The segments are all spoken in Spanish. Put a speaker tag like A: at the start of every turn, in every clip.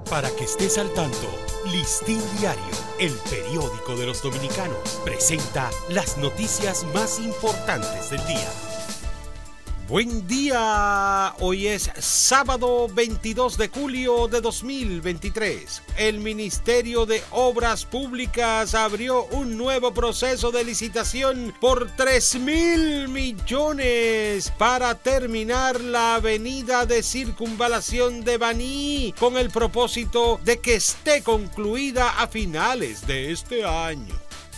A: Para que estés al tanto, Listín Diario, el periódico de los dominicanos, presenta las noticias más importantes del día. Buen día, hoy es sábado 22 de julio de 2023. El Ministerio de Obras Públicas abrió un nuevo proceso de licitación por 3.000 millones para terminar la avenida de circunvalación de Baní, con el propósito de que esté concluida a finales de este año.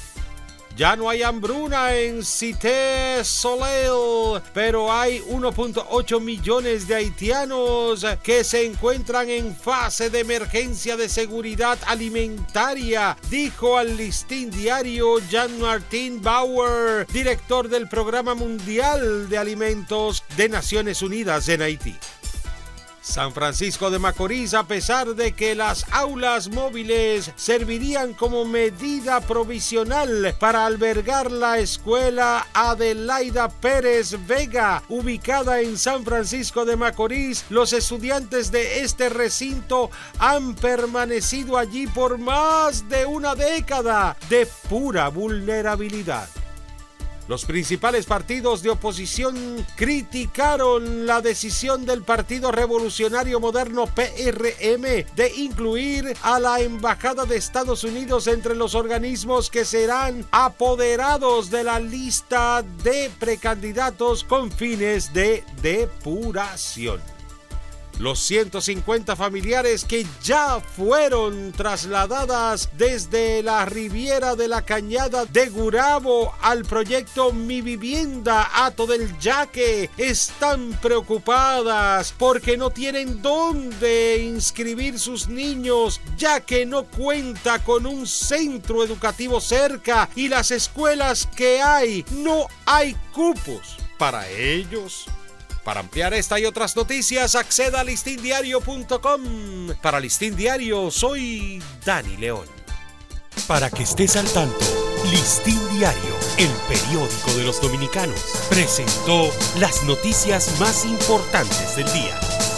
A: Ya no hay hambruna en Cité Soleil, pero hay 1.8 millones de haitianos que se encuentran en fase de emergencia de seguridad alimentaria, dijo al Listín Diario Jean-Martin Bauer, director del Programa Mundial de Alimentos de Naciones Unidas en Haití. San Francisco de Macorís, a pesar de que las aulas móviles servirían como medida provisional para albergar la escuela Adelaida Pérez Vega, ubicada en San Francisco de Macorís, los estudiantes de este recinto han permanecido allí por más de una década de pura vulnerabilidad. Los principales partidos de oposición criticaron la decisión del Partido Revolucionario Moderno PRM de incluir a la Embajada de Estados Unidos entre los organismos que serán apoderados de la lista de precandidatos con fines de depuración. Los 150 familiares que ya fueron trasladadas desde la Riviera de la Cañada de Gurabo al proyecto Mi Vivienda Hato del Yaque están preocupadas porque no tienen dónde inscribir sus niños, ya que no cuenta con un centro educativo cerca y las escuelas que hay no hay cupos para ellos. Para ampliar esta y otras noticias, acceda a listindiario.com. Para Listín Diario, soy Dani León. Para que estés al tanto, Listín Diario, el periódico de los dominicanos, presentó las noticias más importantes del día.